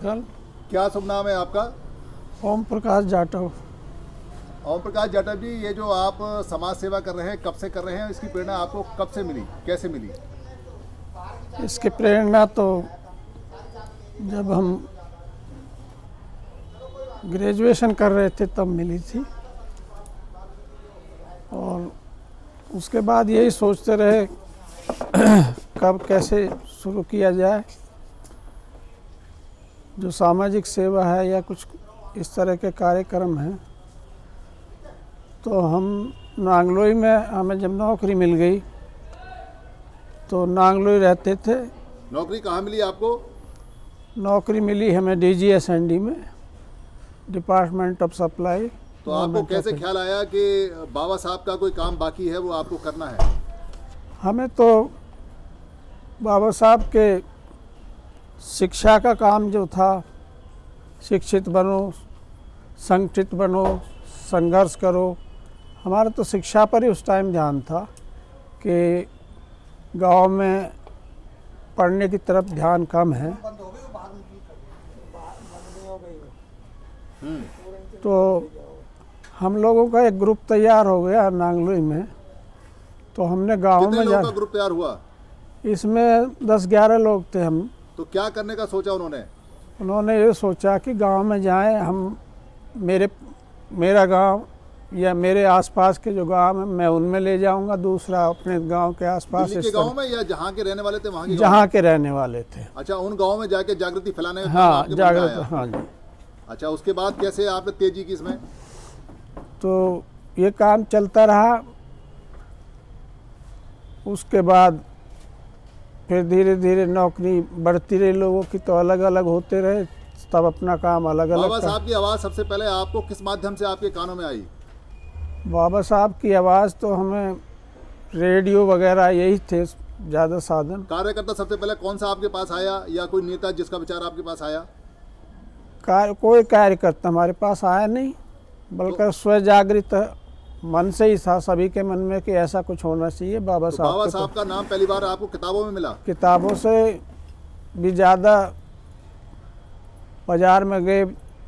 Circle. क्या शुभ नाम है आपका? ओम प्रकाश जाटव। ओम प्रकाश जाटव जी, ये जो आप समाज सेवा कर रहे हैं, कब से कर रहे हैं? इसकी प्रेरणा आपको कब से मिली, कैसे मिली? इसकी प्रेरणा तो जब हम ग्रेजुएशन कर रहे थे तब मिली थी, और उसके बाद यही सोचते रहे कब कैसे शुरू किया जाए। जो सामाजिक सेवा है या कुछ इस तरह के कार्यक्रम हैं, तो हम नांगलोई में हमें जब नौकरी मिल गई तो नांगलोई रहते थे। नौकरी कहाँ मिली आपको? नौकरी मिली हमें DGSND में, डिपार्टमेंट ऑफ सप्लाई। तो आपको कैसे ख्याल आया कि बाबा साहब का कोई काम बाकी है, वो आपको करना है? हमें तो बाबा साहब के शिक्षा का काम जो था, शिक्षित बनो, संगठित बनो, संघर्ष करो, हमारा तो शिक्षा पर ही उस टाइम ध्यान था कि गांव में पढ़ने की तरफ ध्यान कम है। तो हम लोगों का एक ग्रुप तैयार हो गया नांगलोई में। तो हमने गांव में लोगों का ग्रुप तैयार हुआ? इसमें 10-11 लोग थे हम। तो क्या करने का सोचा उन्होंने? उन्होंने ये सोचा कि गांव में जाएं, हम मेरा गांव या मेरे आसपास के जो गांव हैं मैं उनमें ले जाऊंगा, दूसरा अपने गांव के आसपास। दिल्ली के गांव में या जहाँ के रहने वाले थे वहाँ के? जहाँ के रहने वाले थे। अच्छा, उन गाँव में जाके जागृति फैलाने? हाँ, जागृति। हाँ जी। अच्छा, उसके बाद कैसे आपने तेजी की इसमें? तो ये काम चलता रहा। उसके बाद फिर धीरे धीरे नौकरी बढ़ती रही लोगों की, तो अलग अलग होते रहे, तब अपना काम अलग अलग। बाबा साहब की आवाज़ सबसे पहले आपको किस माध्यम से आपके कानों में आई? बाबा साहब की आवाज़ तो हमें रेडियो वगैरह यही थे ज़्यादा साधन। कार्यकर्ता सबसे पहले कौन सा आपके पास आया, या कोई नेता जिसका विचार आपके पास आया? कोई कार्यकर्ता हमारे पास आया नहीं, बल्कि स्वजागृत मन से ही था सभी के मन में कि ऐसा कुछ होना चाहिए। बाबा साहब का नाम पहली बार आपको किताबों में मिला? किताबों से भी ज़्यादा। बाजार में गए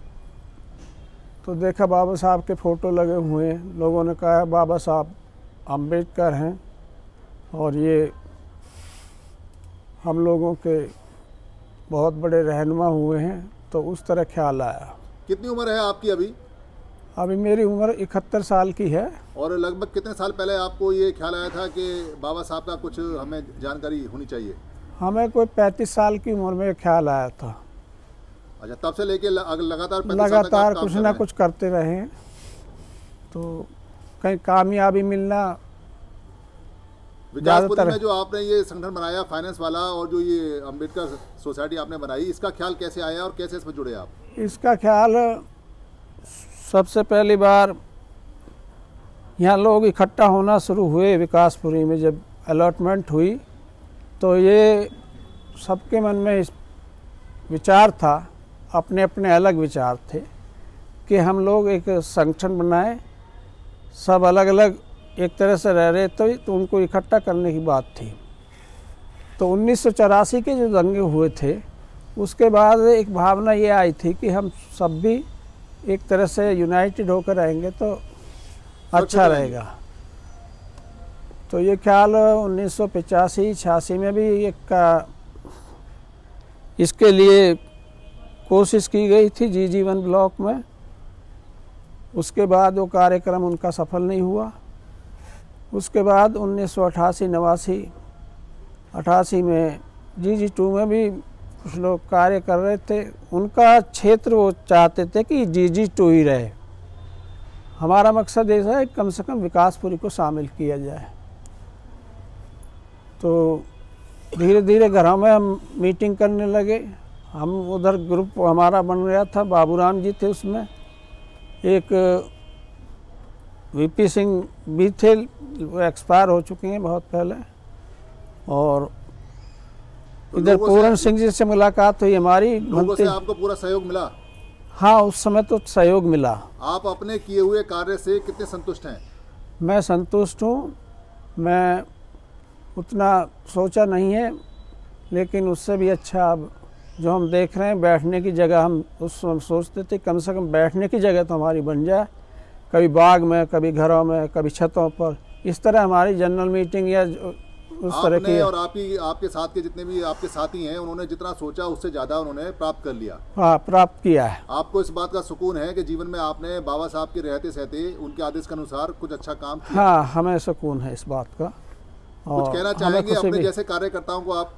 तो देखा बाबा साहब के फ़ोटो लगे हुए हैं। लोगों ने कहा बाबा साहब अम्बेडकर हैं और ये हम लोगों के बहुत बड़े रहनुमा हुए हैं, तो उस तरह ख्याल आया। कितनी उम्र है आपकी अभी? अभी मेरी उम्र 71 साल की है। और लगभग कितने साल पहले आपको ये ख्याल आया था कि बाबा साहब का कुछ हमें जानकारी होनी चाहिए? हमें कोई 35 साल की उम्र में ख्याल आया था। अच्छा, तब से लेके लगातार कुछ ना कुछ करते रहे, तो कहीं कामयाबी मिलना। विकासपुरी में जो आपने ये संगठन बनाया फाइनेंस वाला, और जो ये अम्बेडकर सोसाइटी आपने बनाई, इसका ख्याल कैसे आया और कैसे इसमें जुड़े आप? इसका ख्याल सबसे पहली बार यहाँ लोग इकट्ठा होना शुरू हुए विकासपुरी में। जब अलॉटमेंट हुई तो ये सबके मन में इस विचार था, अपने अपने अलग विचार थे कि हम लोग एक संगठन बनाएं। सब अलग अलग एक तरह से रह रहे थे, तो उनको इकट्ठा करने की बात थी। तो 1984 के जो दंगे हुए थे, उसके बाद एक भावना ये आई थी कि हम सब भी एक तरह से यूनाइटेड होकर रहेंगे तो अच्छा रहेगा। तो ये ख्याल 1985-86 में भी इसके लिए कोशिश की गई थी GG1 ब्लॉक में। उसके बाद वो कार्यक्रम उनका सफल नहीं हुआ। उसके बाद 1988 में GG2 में भी कुछ लोग कार्य कर रहे थे। उनका क्षेत्र वो चाहते थे कि GG2 ही रहे। हमारा मकसद ऐसा है कम से कम विकासपुरी को शामिल किया जाए। तो धीरे धीरे घरों में हम मीटिंग करने लगे। हम उधर ग्रुप हमारा बन गया था, बाबूराम जी थे उसमें, एक VP सिंह भी थे, वो एक्सपायर हो चुके हैं बहुत पहले, और इधर पूरन सिंह जी से मुलाकात हुई हमारी। लोगों से आपको पूरा सहयोग मिला? हाँ, उस समय तो सहयोग मिला। आप अपने किए हुए कार्य से कितने संतुष्ट हैं? मैं संतुष्ट हूँ। मैं उतना सोचा नहीं है, लेकिन उससे भी अच्छा अब जो हम देख रहे हैं बैठने की जगह, हम उस समय सोचते थे कम से कम बैठने की जगह तो हमारी बन जाए, कभी बाग में, कभी घरों में, कभी छतों पर। इस तरह हमारी जनरल मीटिंग या उस तरह की। और आपके साथ के जितने भी आपके साथी हैं, उन्होंने जितना सोचा उससे ज़्यादा उन्होंने प्राप्त कर लिया। हाँ, प्राप्त किया है। आपको इस बात का सुकून है कि जीवन में आपने बाबा साहब के रहते सहते उनके आदेश के अनुसार कुछ अच्छा काम किया? हाँ, हमें सुकून है इस बात का। कुछ कहना चाहेंगे अपने जैसे कार्यकर्ताओं को आप?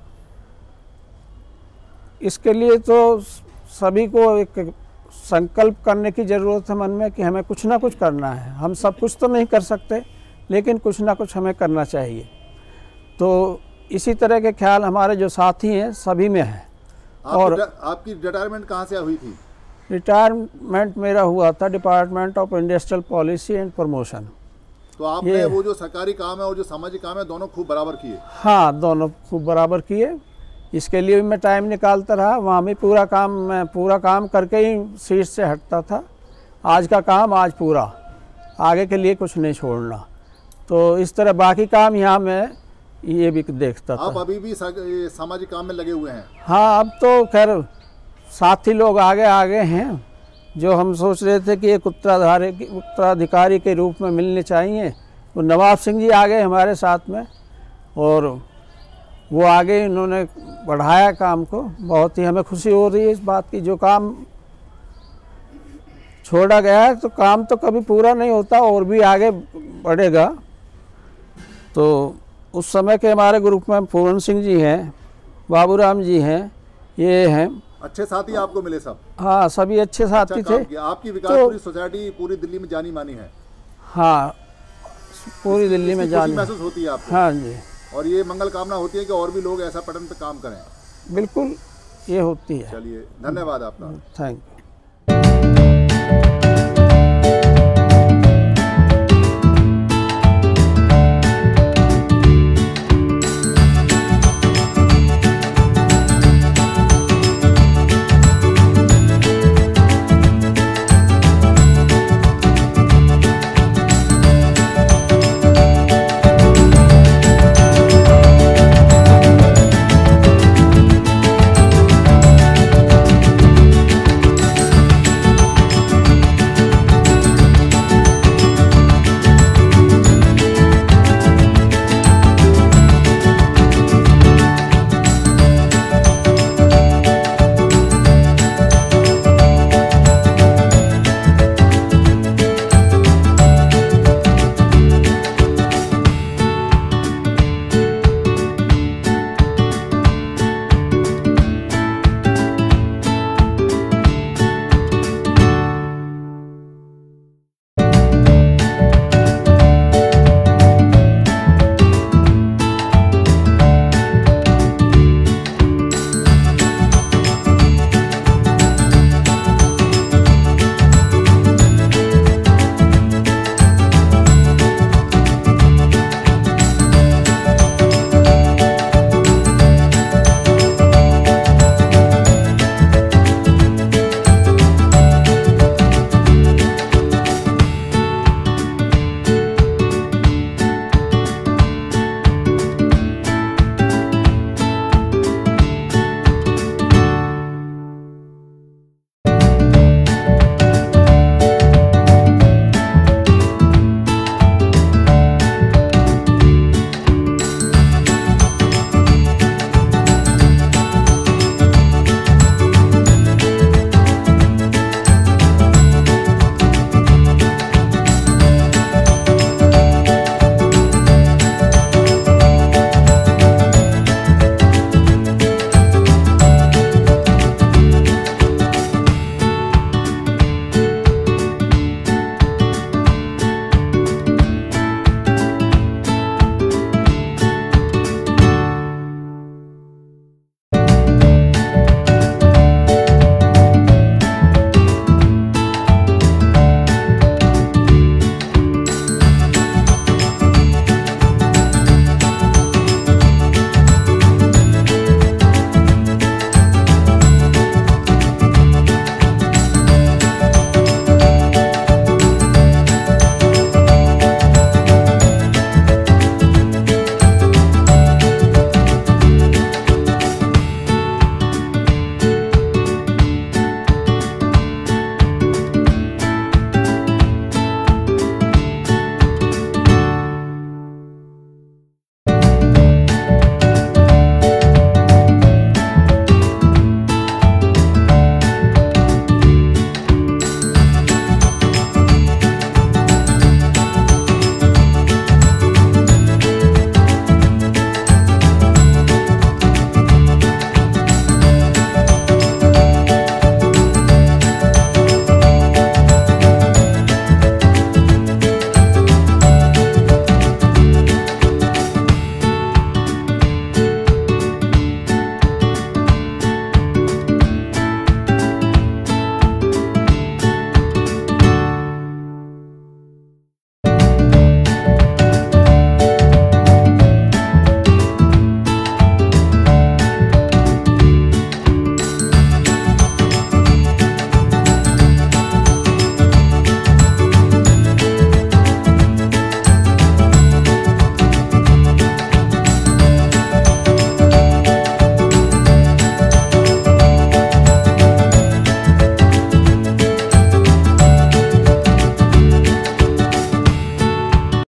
इसके लिए तो सभी को एक संकल्प करने की ज़रूरत है मन में कि हमें कुछ ना कुछ करना है। हम सब कुछ तो नहीं कर सकते, लेकिन कुछ ना कुछ हमें करना चाहिए। तो इसी तरह के ख्याल हमारे जो साथी हैं सभी में है। और आपकी रिटायरमेंट कहाँ से हुई थी? रिटायरमेंट मेरा हुआ था department of industrial policy and promotion. तो आपने वो जो सरकारी काम है और जो सामाजिक काम है दोनों खूब बराबर किए? हाँ, दोनों खूब बराबर किए। इसके लिए भी मैं टाइम निकालता रहा। वहाँ भी मैं पूरा काम करके ही सीट से हटता था। आज का काम आज पूरा, आगे के लिए कुछ नहीं छोड़ना। तो इस तरह बाकी काम यहाँ मैं ये भी देखता था। आप अभी भी सामाजिक काम में लगे हुए हैं? हाँ, अब तो खैर साथी लोग आगे हैं जो हम सोच रहे थे कि एक उत्तराधिकारी के रूप में मिलने चाहिए। वो नवाब सिंह जी आ गए हमारे साथ में, और वो आगे इन्होंने बढ़ाया काम को। बहुत ही हमें खुशी हो रही है इस बात की। जो काम छोड़ा गया है तो काम तो कभी पूरा नहीं होता, और भी आगे बढ़ेगा। तो उस समय के हमारे ग्रुप में पूरन सिंह जी हैं, बाबूराम जी हैं, ये हैं। अच्छे साथी आपको मिले सब? हाँ, सभी अच्छे साथी थे। आपकी विकासपुरी सोसाइटी पूरी दिल्ली में जानी मानी है? हाँ, पूरी दिल्ली में जानी महसूस होती है आपको? हाँ जी। और ये मंगल कामना होती है कि और भी लोग ऐसा पठन पे काम करें? बिल्कुल, ये होती है। चलिए, धन्यवाद आपका। Thank you.